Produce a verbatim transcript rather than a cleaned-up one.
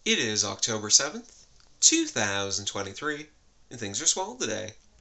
It is October seventh, two thousand twenty-three, and things are swell today.